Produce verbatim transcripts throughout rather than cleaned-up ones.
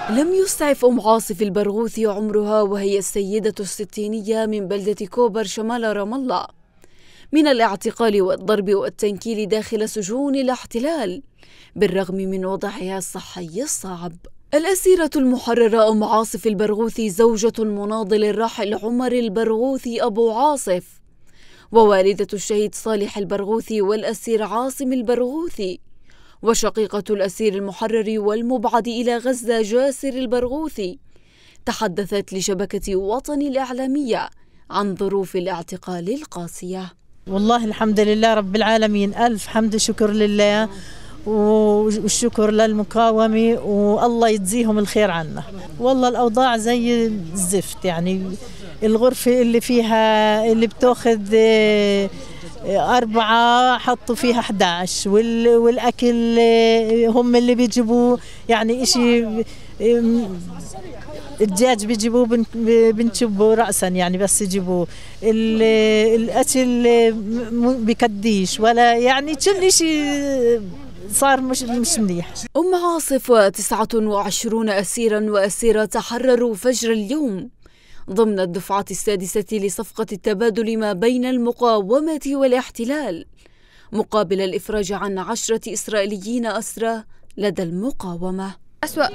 لم يسعف أم عاصف البرغوثي عمرها وهي السيدة الستينية من بلدة كوبر شمال رام الله من الاعتقال والضرب والتنكيل داخل سجون الاحتلال بالرغم من وضعها الصحي الصعب. الأسيرة المحررة أم عاصف البرغوثي زوجة المناضل الراحل عمر البرغوثي أبو عاصف ووالدة الشهيد صالح البرغوثي والأسير عاصم البرغوثي وشقيقة الأسير المحرر والمبعد إلى غزة جاسر البرغوثي تحدثت لشبكة وطن الإعلامية عن ظروف الاعتقال القاسية. والله الحمد لله رب العالمين، ألف حمد شكر لله والشكر للمقاومة والله يجزيهم الخير عنا. والله الأوضاع زي الزفت، يعني الغرفة اللي فيها اللي بتاخذ أربعة حطوا فيها أحد عشر والأكل هم اللي بيجيبوه، يعني إشي الدجاج بيجيبوه بنشبه رأسا، يعني بس يجيبوه الأكل بكديش ولا يعني كل شيء صار مش مش منيح. أم عاصف وتسعة وعشرون أسيرا وأسيرة تحرروا فجر اليوم ضمن الدفعة السادسة لصفقة التبادل ما بين المقاومة والاحتلال مقابل الإفراج عن عشرة إسرائيليين أسرى لدى المقاومة. أسوأ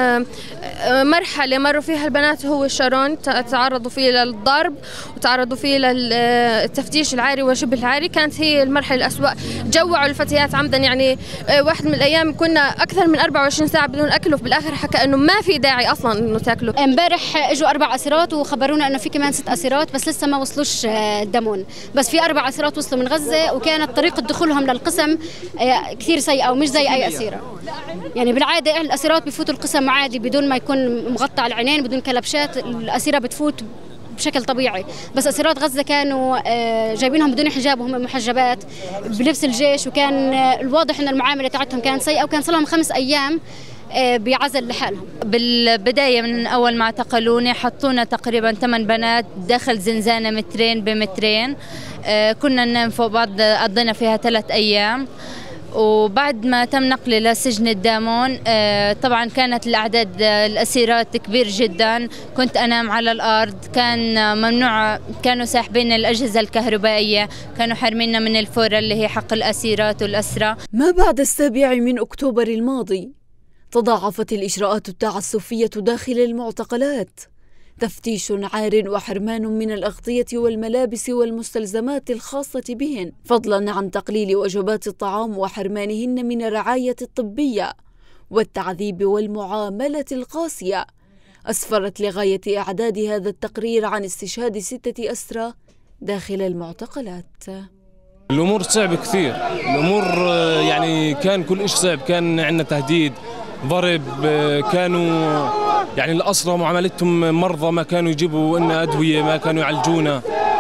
مرحلة مروا فيها البنات هو الشرون، تعرضوا فيه للضرب وتعرضوا فيه للتفتيش العاري وشبه العاري، كانت هي المرحلة الأسوأ. جوعوا الفتيات عمدا، يعني واحد من الأيام كنا أكثر من أربعة وعشرين ساعة بدون أكل وبالآخر حكى إنه ما في داعي أصلا إنه تاكلوا. امبارح إجوا أربع أسيرات وخبرونا إنه في كمان ست أسيرات بس لسه ما وصلوش الدمون، بس في أربع أسيرات وصلوا من غزة وكانت طريقة دخولهم للقسم كثير سيئة ومش زي أي أسيرة. يعني بالعادة الأسيرات بفوتوا القسم عادي بدون ما يكون مغطى على العينين بدون كلبشات، الأسيرة بتفوت بشكل طبيعي، بس أسيرات غزة كانوا جايبينهم بدون حجاب وهم محجبات بلبس الجيش، وكان الواضح إن المعاملة تاعتهم كانت سيئة وكان صار لهم خمس أيام بعزل لحالهم. بالبداية من أول ما اعتقلوني حطونا تقريبا ثمان بنات داخل زنزانة مترين بمترين، كنا ننام فوق بعض، قضينا فيها ثلاث أيام. وبعد ما تم نقلي لسجن الدامون طبعا كانت الأعداد الأسيرات كبير جدا، كنت أنام على الأرض، كان ممنوع، كانوا ساحبين الأجهزة الكهربائية، كانوا حارميننا من الفورة اللي هي حق الأسيرات والأسرى. ما بعد السابع من أكتوبر الماضي تضاعفت الإجراءات التعسفية داخل المعتقلات، تفتيش عار وحرمان من الأغطية والملابس والمستلزمات الخاصة بهن، فضلا عن تقليل وجبات الطعام وحرمانهن من الرعاية الطبية والتعذيب والمعاملة القاسية، أسفرت لغاية إعداد هذا التقرير عن استشهاد ستة أسرى داخل المعتقلات. الأمور صعبة كثير، الأمور يعني كان كل إشي صعب، كان عندنا تهديد، ضرب، كانوا يعني الأسرى معاملتهم مرضى، ما كانوا يجيبوا لنا أدوية، ما كانوا يعالجونا،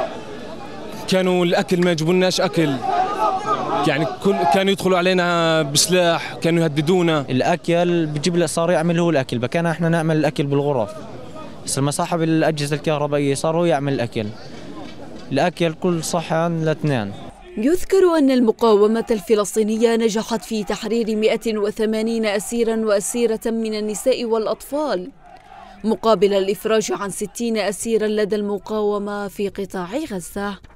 كانوا الأكل ما يجيبوا لناش أكل، يعني كل كانوا يدخلوا علينا بسلاح، كانوا يهددونا. الأكل بجيب له، صار يعمل هو الأكل، بكان احنا نعمل الأكل بالغرف، بس لما صاحب الأجهزة الكهربائية صار هو يعمل الأكل، الأكل كل صحن لاثنين. يذكر أن المقاومة الفلسطينية نجحت في تحرير مئة وثمانين أسيرا وأسيرة من النساء والأطفال مقابل الإفراج عن ستين أسيرا لدى المقاومة في قطاع غزة.